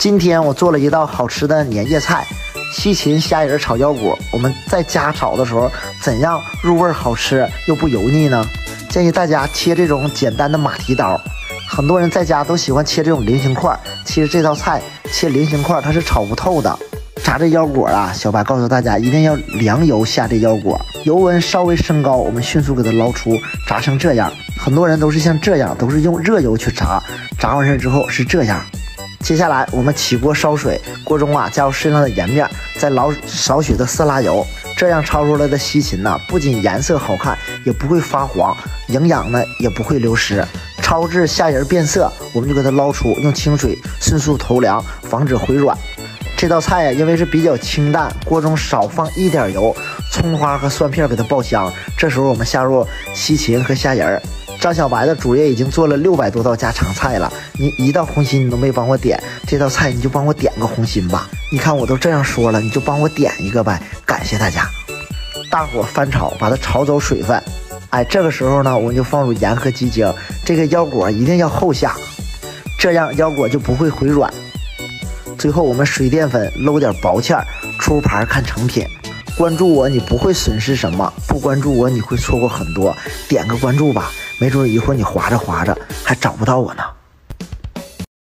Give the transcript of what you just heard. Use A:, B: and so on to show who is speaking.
A: 今天我做了一道好吃的年夜菜，西芹虾仁炒腰果。我们在家炒的时候，怎样入味好吃又不油腻呢？建议大家切这种简单的马蹄刀。很多人在家都喜欢切这种菱形块，其实这道菜切菱形块它是炒不透的。炸这腰果啊，小白告诉大家一定要凉油下这腰果，油温稍微升高，我们迅速给它捞出，炸成这样。很多人都是像这样，都是用热油去炸，炸完事之后是这样。接下来我们起锅烧水，锅中加入适量的盐面，再捞少许的色拉油，这样炒出来的西芹呢，不仅颜色好看，也不会发黄，营养呢也不会流失。焯至虾仁变色，我们就给它捞出，用清水迅速投凉，防止回软。这道菜因为是比较清淡，锅中少放一点油，葱花和蒜片给它爆香。这时候我们下入西芹和虾仁。张小白的主页已经做了600多道家常菜了，你一道红心你都没帮我点，这道菜你就帮我点个红心吧。你看我都这样说了，你就帮我点一个呗，感谢大家。大火翻炒，把它炒走水分。这个时候呢，我们就放入盐和鸡精，这个腰果一定要后下，这样腰果就不会回软。最后我们水淀粉搂点薄芡，出盘看成品。关注我，你不会损失什么；不关注我，你会错过很多。点个关注吧，没准一会儿你滑着滑着还找不到我呢。